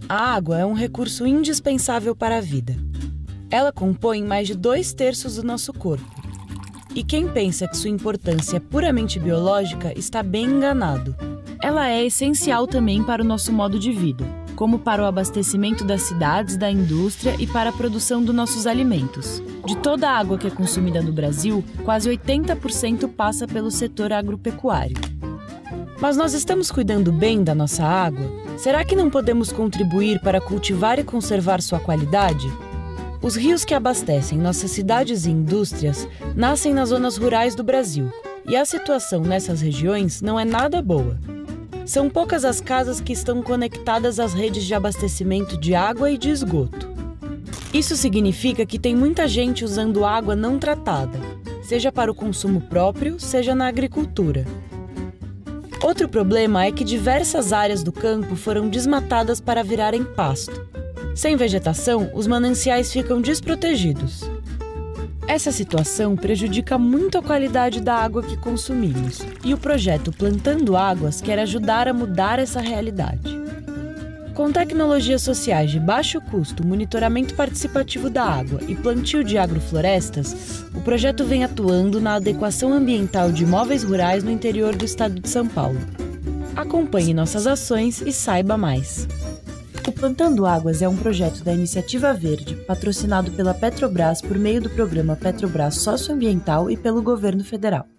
A água é um recurso indispensável para a vida. Ela compõe mais de 2/3 do nosso corpo. E quem pensa que sua importância é puramente biológica está bem enganado. Ela é essencial também para o nosso modo de vida, como para o abastecimento das cidades, da indústria e para a produção dos nossos alimentos. De toda a água que é consumida no Brasil, quase 80% passa pelo setor agropecuário. Mas nós estamos cuidando bem da nossa água? Será que não podemos contribuir para cultivar e conservar sua qualidade? Os rios que abastecem nossas cidades e indústrias nascem nas zonas rurais do Brasil, e a situação nessas regiões não é nada boa. São poucas as casas que estão conectadas às redes de abastecimento de água e de esgoto. Isso significa que tem muita gente usando água não tratada, seja para o consumo próprio, seja na agricultura. Outro problema é que diversas áreas do campo foram desmatadas para virarem pasto. Sem vegetação, os mananciais ficam desprotegidos. Essa situação prejudica muito a qualidade da água que consumimos, e o projeto Plantando Águas quer ajudar a mudar essa realidade. Com tecnologias sociais de baixo custo, monitoramento participativo da água e plantio de agroflorestas, o projeto vem atuando na adequação ambiental de imóveis rurais no interior do estado de São Paulo. Acompanhe nossas ações e saiba mais. O Plantando Águas é um projeto da Iniciativa Verde, patrocinado pela Petrobras por meio do programa Petrobras Socioambiental e pelo Governo Federal.